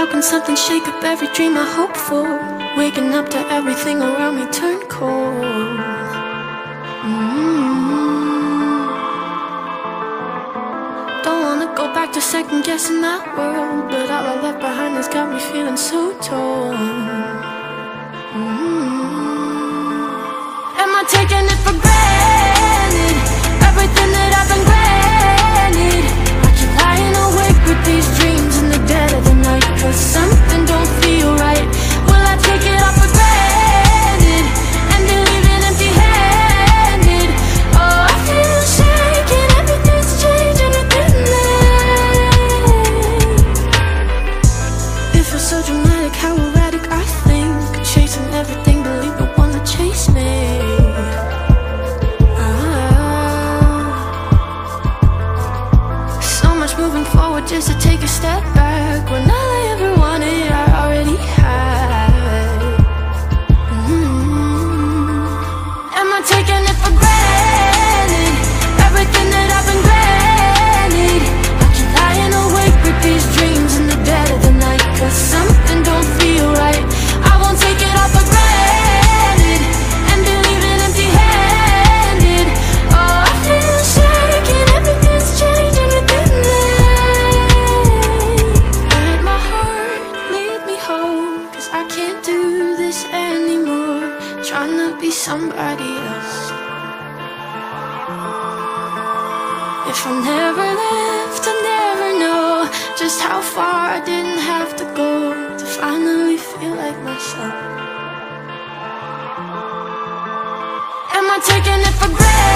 Hoping something shake up every dream I hope for. Waking up to everything around me turn cold. Don't wanna go back to second guessing my world, but all I left behind has got me feeling so torn. Am I taking it for granted? Everything that I've been granted. I keep lying awake with these dreams in the dead of the night, 'cause something don't feel right. Will I take it all for granted and be leaving empty-handed? Oh, I feel shaking, everything's changing within me. It feels so dramatic, how erratic I think. Chasing everything, believe the one that chased me. Moving forward just to take a step back, when all I ever wanted I already had. Am I taking it for granted? Everything that I've been granted. I keep lying awake with these dreams in the dead of the night, 'cause something don't feel right. I won't take it all for granted and be leaving empty-handed. Oh, I feel shaking, everything's changing within me. I can't do this anymore, trying to be somebody else. If I never left, I never know just how far I didn't have to go to finally feel like myself. Am I taking it for granted?